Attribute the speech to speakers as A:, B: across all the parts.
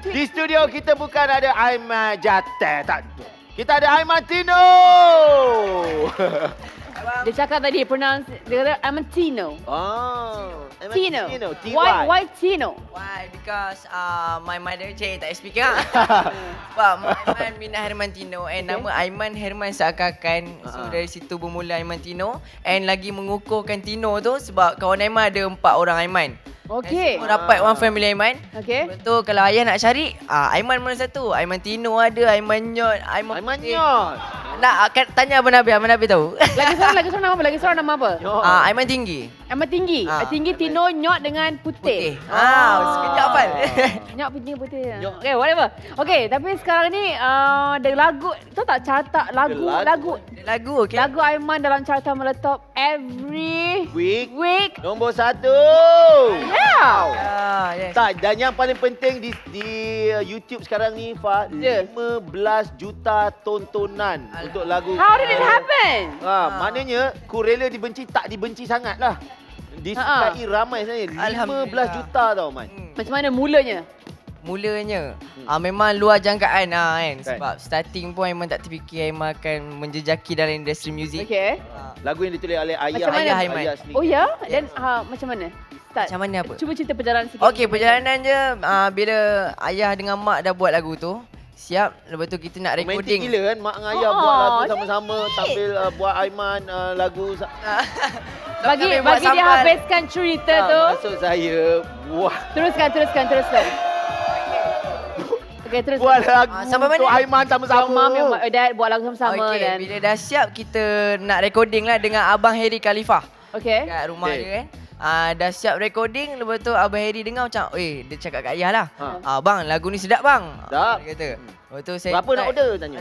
A: Di studio kita bukan ada Aiman Jateh, tak ada. Kita ada Aiman Tino.
B: Dia cakap tadi pronounce, dia kata I'm a Tino.
A: Oh,
B: Tino.
A: T-Y.
B: Why Tino?
C: Why? Because my mother tak speak lah. Sebab Aiman Mina Herman Tino and nama Aiman Herman seakan-akan. So dari situ bermula Aiman Tino and lagi mengukuhkan Tino tu sebab kawan Aiman ada 4 orang Aiman.
B: Okey.
C: Semua dapat one family Aiman.
B: Okey.
C: Betul kalau ayah nak cari, Aiman mana satu? Aiman Tino ada, Aiman Nyot,
A: Aiman Nyot.
C: Nak akan tanya Abang Nabi tahu.
B: Lagi seorang nama apa? Lagi seorang nama apa?
C: Aiman Tinggi.
B: Aiman Tinggi. Tinggi Tino Nyot dengan Putih.
C: Sekejap hafal.
B: Nyot Putih. Okay, whatever. Okay, tapi sekarang ni ada lagu, tahu tak carta lagu.
C: Okay.
B: Lagu Aiman dalam carta meletop every week.
A: Nombor 1.
C: Yes.
A: Tak, dan yang paling penting di YouTube sekarang ni, Fa, 15 juta tontonan untuk lagu.
B: How did it happen?
A: Maknanya kurela dibenci tak dibenci sangat lah. Disukai ramai sebenarnya. 15 juta tau, Man.
B: Macam mana mulanya?
C: Memang luar jangkaan kan. Sebab starting pun Aiman tak terfikir Aiman akan menjejaki dalam industri muzik.
B: Okay.
A: Lagu yang ditulis oleh ayah
C: Aiman.
A: sendiri.
B: Oh ya? Dan macam mana?
C: Macam mana apa?
B: Cuba cerita perjalanan sikit.
C: Okey, perjalanan je bila ayah dengan mak dah buat lagu tu. Siap, lepas tu kita nak recording.
A: Romantik gila kan mak dengan ayah buat lagu sama-sama sambil buat Aiman lagu.
B: Bagi dia habiskan cerita tu.
A: Maksud saya,
B: Teruskan. Okey, terus.
A: Buat lagu
C: sampai
A: untuk
C: mana?
A: Aiman sama-sama.
B: Mom yang dad buat lagu sama-sama.
C: Okey, bila dah siap kita nak recording lah dengan Abang Harry Khalifah.
B: Okey.
C: Kat rumah dia kan. Dah siap recording, lepas tu Abang Harry dengar macam, dia cakap kat ayah lah. Bang, lagu ni sedap bang.
A: Sedap.
C: Dia kata. Lepas tu saya
A: berapa nak order tanya?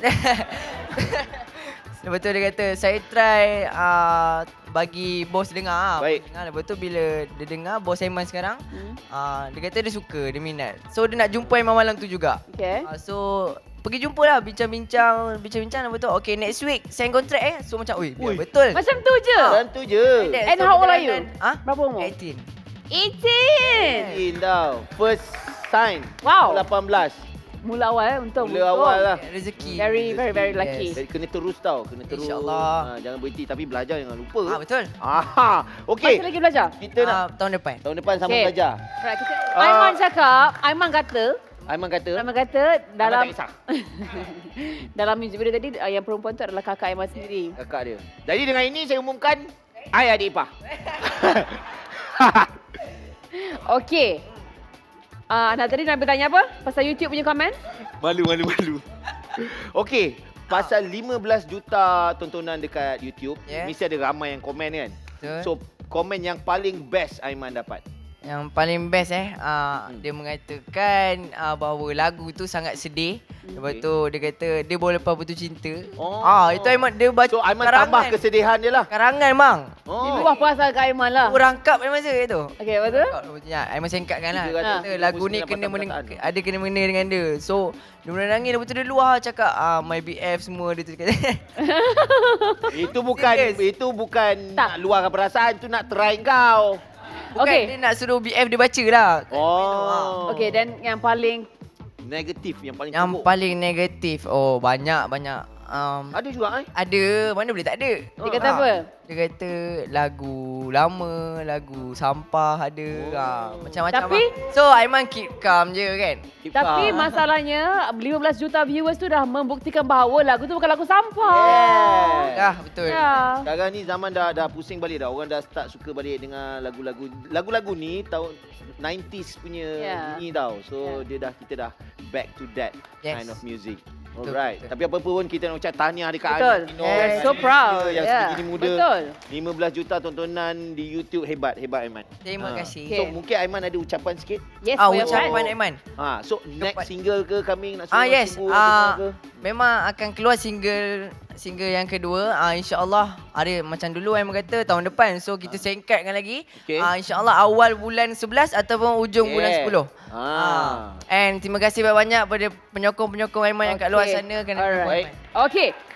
C: Lepas tu dia kata, saya try bagi bos dengar.
A: Baik.
C: Lepas tu bila dia dengar, bos Aiman sekarang, dia kata dia suka, dia minat. So dia nak jumpa Aiman malam tu juga.
B: Okay.
C: So pergi jumpa lah, bincang-bincang. Lepas tu, okay next week sign kontrak So macam, betul.
B: Macam tu je?
A: Macam tu je.
B: And how old are you? Berapa umur?
C: 18.
B: 18!
A: Tau. First sign.
B: Wow.
A: 18.
B: Mula awal untuk
A: Mula awal lah.
C: Rezeki.
B: Very lucky.
A: Jadi kena terus tau. Kena terus.
C: InsyaAllah.
A: Jangan berhenti. Tapi belajar jangan lupa.
C: Betul.
A: Okey.
B: Masih lagi belajar?
A: Kita nak
C: tahun depan.
A: Tahun depan sama belajar.
B: Right, Aiman cakap, Aiman kata dalam
A: tak kisah.
B: dalam muzik video tadi yang perempuan tu adalah kakak Aiman sendiri.
A: Kakak dia. Jadi dengan ini saya umumkan adik ipar.
B: Okey. Tadi nak bertanya apa? Pasal YouTube punya komen?
A: Malu. Okey, pasal 15 juta tontonan dekat YouTube, mesti ada ramai yang komen kan?
C: Betul.
A: So, komen yang paling best Aiman dapat?
C: Yang paling best dia mengatakan bahawa lagu tu sangat sedih. Lepas tu dia kata dia boleh lepas putus cinta. Itu Aiman dia baca.
A: So Aiman tambah kesedihan dia lah.
C: Karangan bang.
B: Dia luah perasaan kat Aiman lah.
C: Rangkap Aiman masa tu.
B: Okey, betul?
C: Aiman singkatkan lah.
A: Kata,
C: lagu ni ada kena-mena dengan dia. So dia mula nangis, lepas tu dia luah cakap my BF semua dia tu kata.
A: Itu bukan nak luahkan perasaan, tu nak try kau.
C: Bukan dia nak suruh BF dia baca lah.
B: Okey, dan yang paling
A: negatif, yang paling
C: teruk. Paling negatif. Banyak.
A: Ada juga
C: Ada, mana boleh tak ada.
B: Dia kata apa?
C: Dia kata lagu lama, lagu sampah ada. Macam-macam.
B: Tapi
C: so Aiman keep calm je kan.
B: Tapi masalahnya 15 juta viewers tu dah membuktikan bahawa lagu tu bukan lagu sampah.
C: Betul.
A: Sekarang ni zaman dah pusing balik dah. Orang dah start suka balik dengan lagu-lagu ni tahun 90s punya bunyi tau. So kita dah back to that kind of music. Alright. Tapi apa pun kita nak ucap tahniah dekat
B: Betul.
A: Tino.
B: So proud.
A: Yang sebegini muda.
B: Betul.
A: 15 juta tontonan di YouTube. Hebat Aiman.
C: Terima kasih.
A: So mungkin Aiman ada ucapan sikit?
B: Yes,
C: ucapan Aiman.
A: So next single ke kami nak
C: yes.
A: ke?
C: Memang akan keluar single yang kedua. InsyaAllah ada macam dulu Aiman kata tahun depan. So kita singkatkan lagi. InsyaAllah awal bulan 11 ataupun ujung bulan 10. And terima kasih banyak-banyak pada penyokong-penyokong Aiman yang kat luar sana.
B: Alright. Okay.